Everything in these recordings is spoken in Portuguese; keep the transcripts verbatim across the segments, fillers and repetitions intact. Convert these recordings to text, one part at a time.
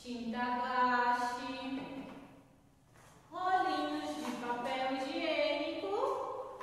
tinta guache, rolinhos de papel higiênico,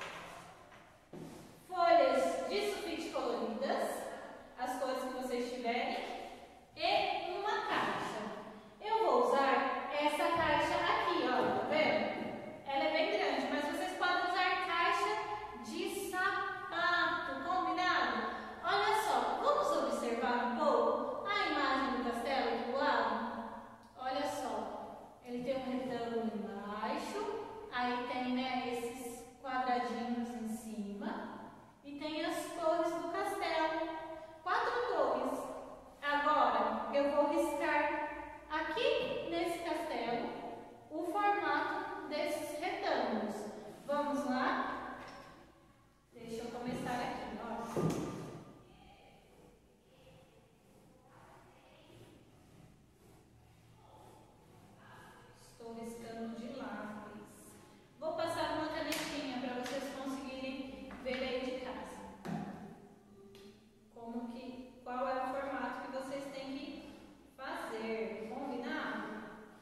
folhas de sulfite coloridas, as cores que vocês tiverem, e uma caixa. Eu vou usar essa caixa aqui, ó, tá vendo? Ela é bem grande, mas vocês podem usar caixa de sapato, combinado? Olha só, vamos observar um pouco a imagem do castelo aqui do lado? Olha só, ele tem um retângulo embaixo, aí tem, né, esses quadradinhos em cima e tem as cores do castelo, quatro cores. Agora eu vou riscar aqui nesse castelo o formato desses retângulos. Vamos lá? Deixa eu começar aqui, ó. Estou riscando de lápis. Vou passar uma canetinha para vocês conseguirem ver aí de casa. Como que, qual é o formato que vocês têm que fazer, combinado?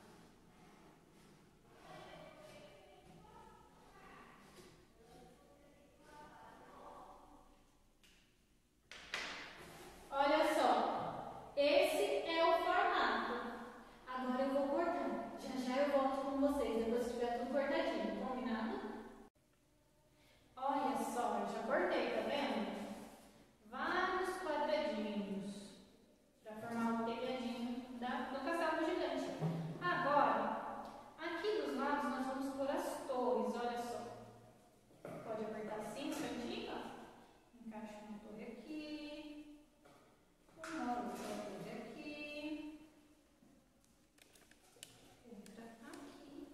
Olha só, esse é o formato. Agora eu vou cortar. Já já eu volto com vocês, depois que tiver tudo cortadinho, combinado? Olha só, eu já cortei, tá vendo? Vários quadradinhos para formar o telhadinho da, do castelo gigante. Agora, aqui dos lados nós vamos pôr as torres, olha só. Pode apertar assim no cantinho, ó. Encaixa uma torre aqui, uma outra torre aqui, outra aqui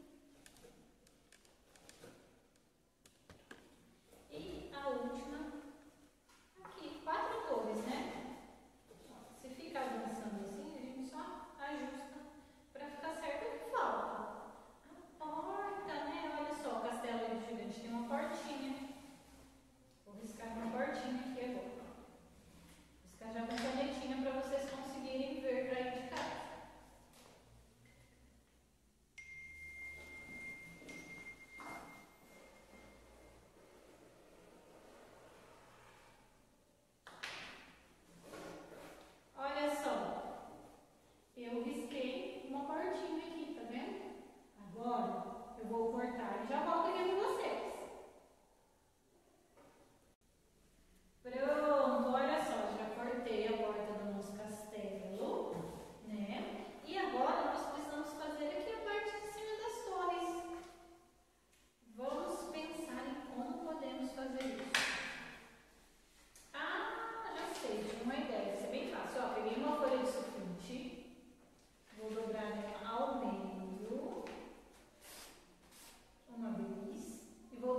e a última aqui. Quatro torres, né? Se ficar dançando assim, a gente só ajusta para ficar certo o que falta. A porta, né? Olha só, o castelo gigante tem uma portinha. Vou riscar uma portinha aqui agora. Vou riscar já com canetinha para vocês conseguirem ver para ir de casa. Olha só, eu risquei uma portinha aqui, tá vendo? Agora eu vou cortar e já volto aqui com vocês. Pronto, olha só, já cortei a porta do nosso castelo, né? E agora nós precisamos fazer aqui a parte de cima das torres. Vamos pensar em como podemos fazer isso. Ah, já sei, tive uma ideia, vai ser bem fácil. Ó, peguei uma folha de sulfite, vou dobrar ela ao meio, uma vez, e vou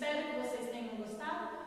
Espero que vocês tenham gostado.